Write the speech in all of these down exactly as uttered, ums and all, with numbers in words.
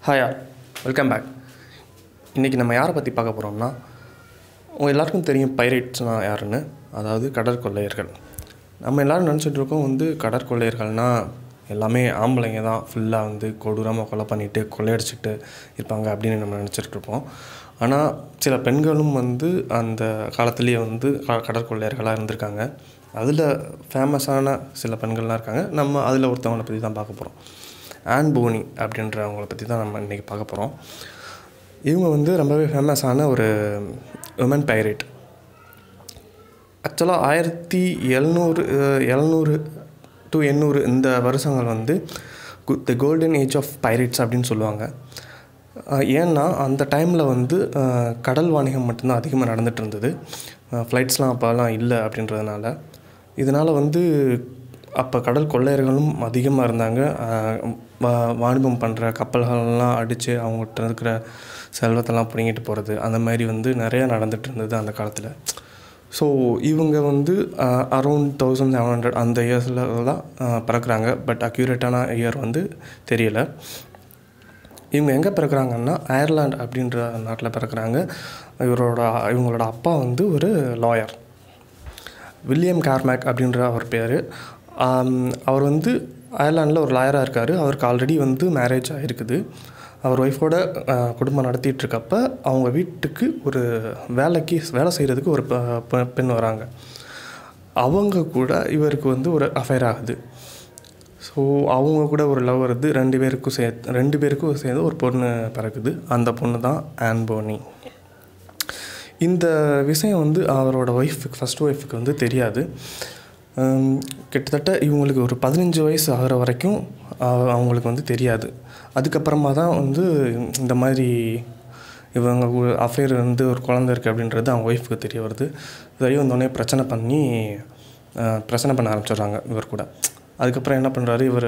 ஹாயா, welcome back. இன்றைக்கி நம்ம யாரை பற்றி பார்க்க போகிறோம்னா, உங்கள் எல்லாருக்கும் தெரியும் பைரேட்ஸ்னால் யாருன்னு. அதாவது கடற்கொள்ளையர்கள். நம்ம எல்லோரும் நினச்சிட்ருக்கோம் வந்து கடற்கொள்ளையர்கள்னால் எல்லாமே ஆம்பளைங்க தான் ஃபுல்லாக வந்து கொடூரமாக கொலை பண்ணிவிட்டு கொள்ளையடிச்சிட்டு இருப்பாங்க அப்படின்னு நம்ம நினச்சிட்ருப்போம். ஆனால் சில பெண்களும் வந்து அந்த காலத்துலேயே வந்து கடற்கொள்ளையர்களாக இருந்திருக்காங்க. அதில் ஃபேமஸான சில பெண்கள்லாம் இருக்காங்க. நம்ம அதில் ஒருத்தவங்களை பற்றி தான் பார்க்க போகிறோம். போனி அப்படின்றவங்கள பற்றி தான் நம்ம இன்றைக்கி பார்க்க போகிறோம். இவங்க வந்து ரொம்பவே ஃபேமஸான ஒரு உமன் பைரேட். ஆக்சுவலாக ஆயிரத்தி எழுநூறு எழுநூறு டு எண்ணூறு இந்த வருஷங்கள் வந்து the golden age of pirates அப்படின்னு சொல்லுவாங்க. ஏன்னா அந்த டைமில் வந்து கடல் வாணிகம் மட்டும்தான் அதிகமாக நடந்துகிட்டு இருந்தது. ஃப்ளைட்ஸ்லாம் அப்போலாம் இல்லை அப்படின்றதுனால. இதனால் வந்து அப்போ கடல் கொள்ளையர்களும் அதிகமாக இருந்தாங்க. வாணிபம் பண்ணுற கப்பல்கள்லாம் அடித்து அவங்ககிட்ட இருக்கிற செல்வத்தெல்லாம் பிடிங்கிட்டு போகிறது, அந்த மாதிரி வந்து நிறையா நடந்துகிட்டு இருந்தது அந்த காலத்தில். ஸோ இவங்க வந்து அரௌண்ட் தௌசண்ட் செவன் ஹண்ட்ரட் அந்த இயர்ஸில் தான் பிறக்கிறாங்க. பட் அக்யூரேட்டான இயர் வந்து தெரியலை. இவங்க எங்கே பிறக்கிறாங்கன்னா அயர்லாண்ட் அப்படின்ற நாட்டில் பிறக்கிறாங்க. இவரோட இவங்களோட அப்பா வந்து ஒரு லாயர், வில்லியம் கார்மேக் அப்படின்ற அவர் பேர். அவர் வந்து அயர்லாண்டில் ஒரு லாயராக இருக்கார். அவருக்கு ஆல்ரெடி வந்து மேரேஜ் ஆகிருக்குது. அவர் ஒய்ஃபோட குடும்பம் நடத்திட்டுருக்கப்ப அவங்க வீட்டுக்கு ஒரு வேலைக்கு வேலை செய்கிறதுக்கு ஒரு பெண் வராங்க. அவங்க கூட இவருக்கு வந்து ஒரு அஃபேர் ஆகுது. ஸோ அவங்க கூட ஒரு லவ் வருது. ரெண்டு பேருக்கும் சே ரெண்டு பேருக்கும் சேர்ந்து ஒரு பொண்ணு பிறக்குது. அந்த பொண்ணு தான் போனி. இந்த விஷயம் வந்து அவரோட ஒய்ஃபுக்கு ஃபஸ்ட் ஒய்ஃபுக்கு வந்து தெரியாது. கிட்டத்தட்ட இவங்களுக்கு ஒரு பதினஞ்சு வயசு ஆகிற வரைக்கும் அவங்களுக்கு வந்து தெரியாது. அதுக்கப்புறமா தான் வந்து இந்த மாதிரி இவங்க அஃபேர் வந்து ஒரு குழந்தை இருக்குது அப்படின்றது அவங்க ஒய்ஃபுக்கு தெரிய வருது. தெரிய வந்தோடனே பிரச்சனை பண்ணி பிரச்சனை பண்ண ஆரம்பிச்சிடுறாங்க இவர் கூட. அதுக்கப்புறம் என்ன பண்ணுறாரு, இவர்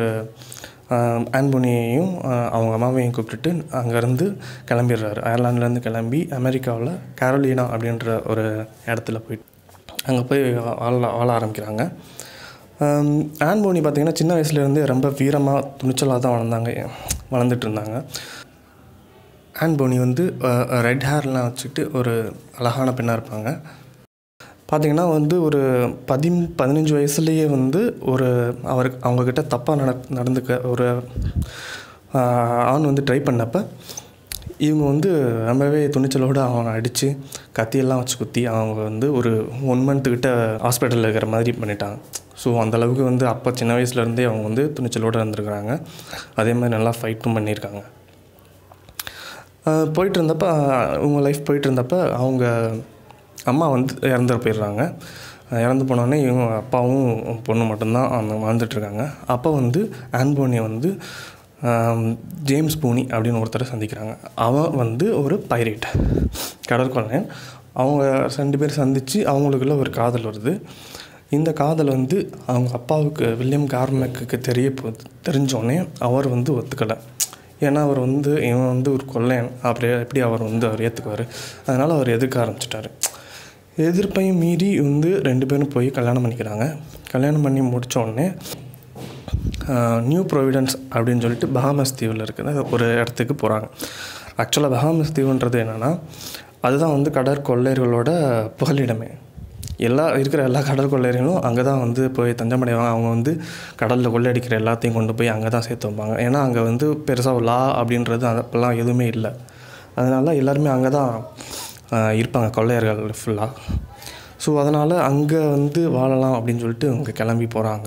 போனியையும் அவங்க அம்மாவையும் கூப்பிட்டுட்டு அங்கேருந்து கிளம்பிடுறாரு. அயர்லாண்ட்லேருந்து கிளம்பி அமெரிக்காவில் கேரோலினா அப்படின்ற ஒரு இடத்துல போயிட்டு அங்கே போய் வாழ வாழ ஆரம்பிக்கிறாங்க. போனி பார்த்திங்கன்னா சின்ன வயசுலேருந்தே ரொம்ப வீரமாக துணிச்சலாக தான் வளர்ந்தாங்க வளர்ந்துட்டு இருந்தாங்க. போனி வந்து ரெட் ஹேர்லாம் வச்சுக்கிட்டு ஒரு அழகான பெண்ணாக இருப்பாங்க. பார்த்திங்கன்னா வந்து ஒரு பதி பதினஞ்சு வயசுலேயே வந்து ஒரு அவருக்கு அவங்கக்கிட்ட தப்பாக நட நடந்துக்க ஒரு ஆண் வந்து ட்ரை பண்ணப்போ இவங்க வந்து ரொம்பவே துணிச்சலோடு அவனை அடித்து கத்தியெல்லாம் வச்சு குத்தி அவங்க வந்து ஒரு ஒன் மந்த்துக்கிட்ட ஹாஸ்பிட்டலில் இருக்கிற மாதிரி பண்ணிட்டாங்க. ஸோ அந்தளவுக்கு வந்து அப்போ சின்ன வயசுலேருந்தே அவங்க வந்து துணிச்சலோடு இருந்திருக்கிறாங்க. அதே மாதிரி நல்லா ஃபைட்டும் பண்ணியிருக்காங்க. போயிட்டு இருந்தப்போ அவங்க லைஃப் போயிட்டு இருந்தப்போ அவங்க அம்மா வந்து இறந்து போயிடுறாங்க. இறந்து போனோடனே இவங்க அப்பாவும் பொண்ணு மட்டும்தான் அவங்க வாழ்ந்துட்டுருக்காங்க. அப்போ வந்து போனியை வந்து ஜேம்ஸ் போனி அப்படின்னு ஒருத்தரை சந்திக்கிறாங்க. அவன் வந்து ஒரு பைரேட், கடற்கொள்ளையன். அவங்க ரெண்டு பேர் சந்தித்து அவங்களுக்குள்ள ஒரு காதல் வருது. இந்த காதல் வந்து அவங்க அப்பாவுக்கு வில்லியம் கார்மேக்கு தெரிய போ தெரிஞ்சோடனே அவர் வந்து ஒத்துக்கலை. ஏன்னா அவர் வந்து இவன் வந்து ஒரு கொள்ளையன், அப்படி எப்படி அவர் வந்து அவர் ஏற்றுக்குவார். அதனால் அவர் எதிர்க்க ஆரம்பிச்சிட்டாரு. எதிர்ப்பையும் மீறி வந்து ரெண்டு பேரும் போய் கல்யாணம் பண்ணிக்கிறாங்க. கல்யாணம் பண்ணி முடித்த உடனே நியூ ப்ரொவிடன்ஸ் அப்படின்னு சொல்லிட்டு பஹாமஸ் தீவில் இருக்கிற ஒரு இடத்துக்கு போகிறாங்க. ஆக்சுவலாக பஹாமஸ் தீவுன்றது என்னென்னா, அதுதான் வந்து கடற்கொள்ளையர்களோட புகலிடமே. எல்லா இருக்கிற எல்லா கடற்கொள்ளையர்களும் அங்கே தான் வந்து போய் தஞ்சமடைவாங்க. அவங்க வந்து கடலில் கொள்ளையடிக்கிற எல்லாத்தையும் கொண்டு போய் அங்கே தான் சேர்த்து வைப்பாங்க. ஏன்னா அங்கே வந்து பெருசாக லா அப்படின்றது அப்போல்லாம் எதுவுமே இல்லை. அதனால் எல்லாருமே அங்கே தான் இருப்பாங்க, கொள்ளையர்கள் ஃபுல்லாக. ஸோ அதனால் அங்கே வந்து வாழலாம் அப்படின்னு சொல்லிட்டு அவங்க கிளம்பி போகிறாங்க.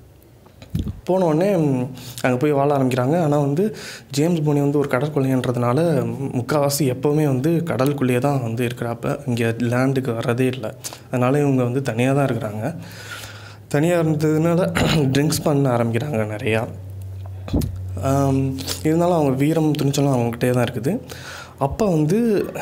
போனோடனே அங்கே போய் வாழ ஆரம்பிக்கிறாங்க. ஆனால் வந்து ஜேம்ஸ் போனி வந்து ஒரு கடற்கொள்ளையன்றதுனால முக்கால்வாசி எப்போவுமே வந்து கடலுக்குள்ளேயே தான் வந்து இருக்கிறப்ப இங்கே லேண்டுக்கு வர்றதே இல்லை. அதனால் இவங்க வந்து தனியாக தான் இருக்கிறாங்க. தனியாக இருந்ததுனால ட்ரிங்க்ஸ் பண்ண ஆரம்பிக்கிறாங்க நிறையா. இருந்தாலும் அவங்க வீரம் துணிச்சலும் அவங்ககிட்டே தான் இருக்குது. அப்போ வந்து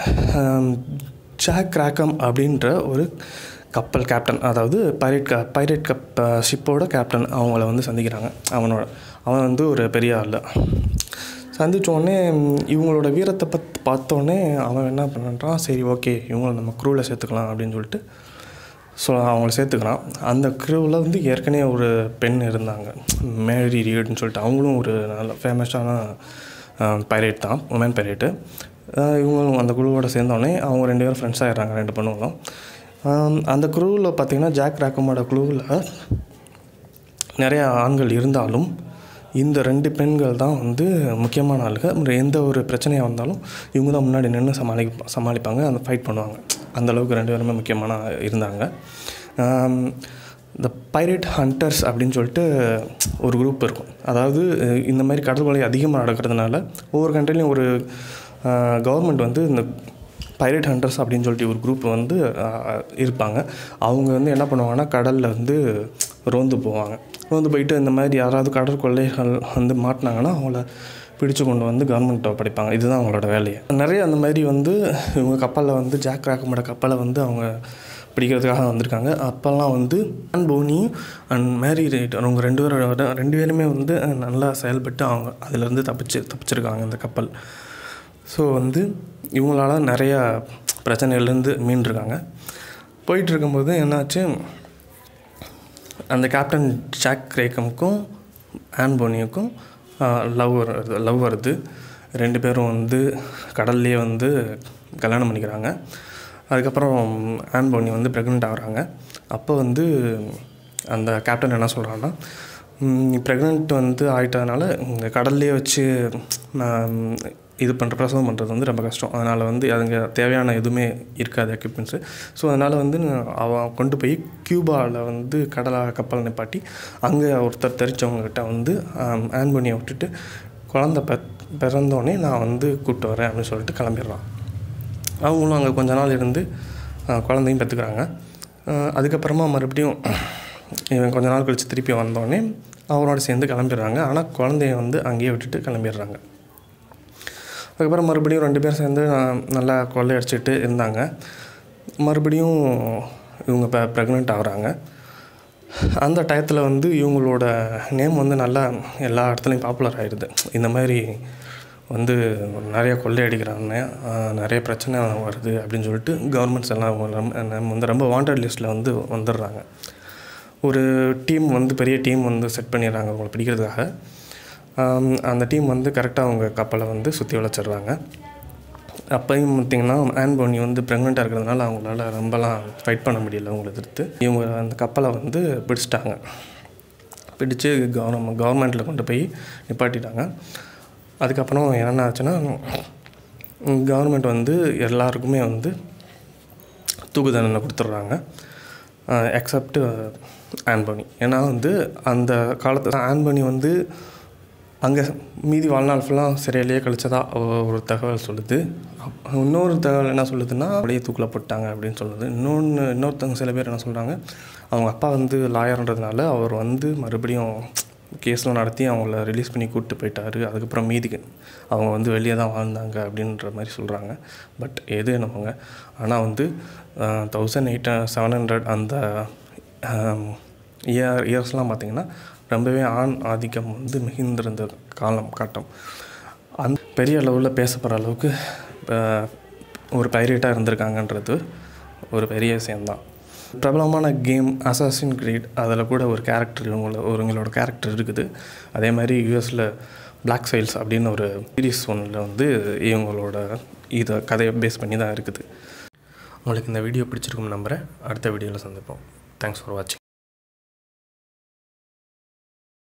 ஜாக் கிராக்கம் அப்படின்ற ஒரு கப்பல் கேப்டன், அதாவது பைரேட் க பைரேட் கப் ஷிப்போட கேப்டன் அவங்கள வந்து சந்திக்கிறாங்க. அவனோட அவன் வந்து ஒரு பெரிய ஆள். சந்தித்தோடனே இவங்களோட வீரத்தை பற்றி பார்த்தோன்னே அவன் என்ன பண்ணுறான், சரி ஓகே இவங்கள நம்ம க்ரூவில் சேர்த்துக்கலாம் அப்படின்னு சொல்லிட்டு ஸோ அவங்கள சேர்த்துக்கிறான். அந்த க்ரூவில் வந்து ஏற்கனவே ஒரு பெண் இருந்தாங்க, மேரி ரீடுன்னு சொல்லிட்டு. அவங்களும் ஒரு நல்ல ஃபேமஸான பைரேட் தான், உமன் பைரேட்டு. இவங்களும் அந்த குழுவோடு சேர்ந்தோடனே அவங்க ரெண்டு பேரும் ஃப்ரெண்ட்ஸ் ஆகிடுறாங்க, ரெண்டு பொண்ணுங்களும். அந்த குழுவில் பார்த்திங்கன்னா ஜாக் ராக்கமோட குழுவில் நிறையா ஆண்கள் இருந்தாலும் இந்த ரெண்டு பெண்கள் தான் வந்து முக்கியமான ஆளுங்க. எந்த ஒரு பிரச்சனையாக வந்தாலும் இவங்க தான் முன்னாடி நின்று சமாளி சமாளிப்பாங்க அந்த ஃபைட் பண்ணுவாங்க. அந்தளவுக்கு ரெண்டு பேருமே முக்கியமான இருந்தாங்க. இந்த பைரேட் ஹண்டர்ஸ் அப்படின்னு சொல்லிட்டு ஒரு குரூப் இருக்கும். அதாவது இந்த மாதிரி கடல் கொலை அதிகமாக நடக்கிறதுனால ஒவ்வொரு கண்ட்ரிலையும் ஒரு கவர்மெண்ட் வந்து இந்த பைரேட் ஹண்டர்ஸ் அப்படின்னு சொல்லிட்டு ஒரு குரூப் வந்து இருப்பாங்க. அவங்க வந்து என்ன பண்ணுவாங்கன்னா கடலில் வந்து ரோந்து போவாங்க. ரோந்து போயிட்டு இந்த மாதிரி யாராவது கடற்கொள்ளைகள் வந்து மாட்டினாங்கன்னா அவங்கள பிடிச்சு கொண்டு வந்து கவர்மெண்ட்டை படிப்பாங்க. இதுதான் அவங்களோட வேலையை. நிறைய அந்த மாதிரி வந்து இவங்க கப்பலில் வந்து ஜாக் ராக்கமோட கப்பலை வந்து அவங்க பிடிக்கிறதுக்காக வந்திருக்காங்க. அப்போல்லாம் வந்து போனி அண்ட் மேரி ரைட் அவங்க ரெண்டு பேரோட ரெண்டு பேருமே வந்து நல்லா செயல்பட்டு அவங்க அதிலேருந்து தப்பிச்சு தப்பிச்சிருக்காங்க இந்த கப்பல். ஸோ வந்து இவங்களால நிறையா பிரச்சனைகள்லேருந்து மீண்டிருக்காங்க. போயிட்டு இருக்கும்போது என்னாச்சு, அந்த கேப்டன் ஜாக் ரேக்கமுக்கும் ஆன் போனியுக்கும் லவ் வருது லவ் வருது ரெண்டு பேரும் வந்து கடல்லையே வந்து கல்யாணம் பண்ணிக்கிறாங்க. அதுக்கப்புறம் ஆன் போனி வந்து ப்ரெக்னென்ட் ஆகுறாங்க. அப்போ வந்து அந்த கேப்டன் என்ன சொல்கிறான்னா, ப்ரெக்னென்ட் வந்து ஆகிட்டதுனால இந்த கடல்லையே வச்சு இது பண்ணுற பிரசவம் பண்ணுறது வந்து ரொம்ப கஷ்டம். அதனால் வந்து அதுங்க தேவையான எதுவுமே இருக்காது எக்யூப்மெண்ட்ஸு. ஸோ அதனால் வந்து அவன் கொண்டு போய் கியூபாவில் வந்து கடலா கப்பல் நிப்பாட்டி அங்கே ஒருத்தர் தெரிஞ்சவங்ககிட்ட வந்து ஆன் போனியை விட்டுட்டு குழந்த பெ பிறந்தோடனே நான் வந்து கூப்பிட்டு வரேன் அப்படின்னு சொல்லிட்டு கிளம்பிடுறான். அவங்களும் அங்கே கொஞ்ச நாள் இருந்து குழந்தையும் பெற்றுக்கிறாங்க. அதுக்கப்புறமா மறுபடியும் இவன் கொஞ்ச நாள் கழித்து திருப்பி வந்தோடனே அவரோட சேர்ந்து கிளம்பிடுறாங்க. ஆனால் குழந்தைய வந்து அங்கேயே விட்டுட்டு கிளம்பிடுறாங்க. அதுக்கப்புறம் மறுபடியும் ரெண்டு பேரும் சேர்ந்து நல்லா கொள்ளையடிச்சிட்டு இருந்தாங்க. மறுபடியும் இவங்க இப்போ ப்ரெக்னென்ட் ஆகுறாங்க. அந்த டயத்தில் வந்து இவங்களோட நேம் வந்து நல்லா எல்லா இடத்துலையும் பாப்புலர் ஆகிடுது. இந்த மாதிரி வந்து நிறைய கொள்ளையடிக்கிறாங்க, நிறைய பிரச்சனை வருது அப்படின்னு சொல்லிட்டு கவர்மெண்ட்ஸ் எல்லாம் வந்து ரொம்ப வாண்டட் லிஸ்ட்டில் வந்து வந்துடுறாங்க. ஒரு டீம் வந்து பெரிய டீம் வந்து செட் பண்ணிடுறாங்க அவங்களை பிடிக்கிறதுக்காக. அந்த டீம் வந்து கரெக்டாக அவங்க கப்பலை வந்து சுற்றி வளைச்சிடுறாங்க. அப்போயும் பார்த்திங்கன்னா ஆன் போனி வந்து ப்ரெக்னெண்ட்டாக இருக்கிறதுனால அவங்களால ரொம்பலாம் ஃபைட் பண்ண முடியல. அவங்களை எதிர்த்து இவங்க அந்த கப்பலை வந்து பிடிச்சிட்டாங்க. பிடிச்சு கவர்மெண்ட் கவர்மெண்ட்டில் கொண்டு போய் நிப்பாட்டிட்டாங்க. அதுக்கப்புறம் என்ன ஆச்சுன்னா, கவர்மெண்ட் வந்து எல்லாருக்குமே வந்து தூக்கு தண்டனை கொடுத்துட்றாங்க, எக்ஸப்ட் ஆன் போனி. ஏன்னா வந்து அந்த காலத்தில் ஆன் போனி வந்து அங்கே மீதி வாழ்நாள் ஃபுல்லாக சிறையிலேயே கழிச்சதா ஒரு தகவல் சொல்லுது. இன்னொரு தகவல் என்ன சொல்லுதுன்னா அப்படியே தூக்கில் போட்டாங்க அப்படின்னு சொல்லுது. இன்னொன்று இன்னொருத்தவங்க சில பேர் என்ன சொல்கிறாங்க, அவங்க அப்பா வந்து லாயர்ன்றதுனால அவர் வந்து மறுபடியும் கேஸ்லாம் நடத்தி அவங்கள ரிலீஸ் பண்ணி கூப்பிட்டு போயிட்டார். அதுக்கப்புறம் மீதிக்கு அவங்க வந்து வெளியே தான் வாழ்ந்தாங்க அப்படின்ற மாதிரி சொல்கிறாங்க. பட் எது என்னவங்க, ஆனால் வந்து தௌசண்ட் எயிட் செவன் ஹண்ட்ரட் அந்த இயர் இயர்ஸ்லாம் பார்த்திங்கன்னா ரொம்பவே ஆண் ஆதிக்கம் வந்து மிகுந்திருந்த காலம் காட்டும். அந்த பெரிய அளவில் பேசப்படுற அளவுக்கு ஒரு பைரேட்டாக இருந்திருக்காங்கன்றது ஒரு பெரிய விஷயம்தான். பிரபலமான கேம் அசாசின் கிரீட், அதில் கூட ஒரு கேரக்டர் இவங்களோட ஒருங்களோட கேரக்டர் இருக்குது. அதே மாதிரி யூஎஸில் பிளாக் சைல்ஸ் அப்படின்னு ஒரு சீரீஸ் ஒன்றில் வந்து இவங்களோட இதை கதையை பேஸ் பண்ணி தான் இருக்குது. உங்களுக்கு இந்த வீடியோ பிடிச்சிருக்கும்னு நம்புகிறேன். அடுத்த வீடியோவில் சந்திப்போம். தேங்க்ஸ் ஃபார் வாட்சிங்.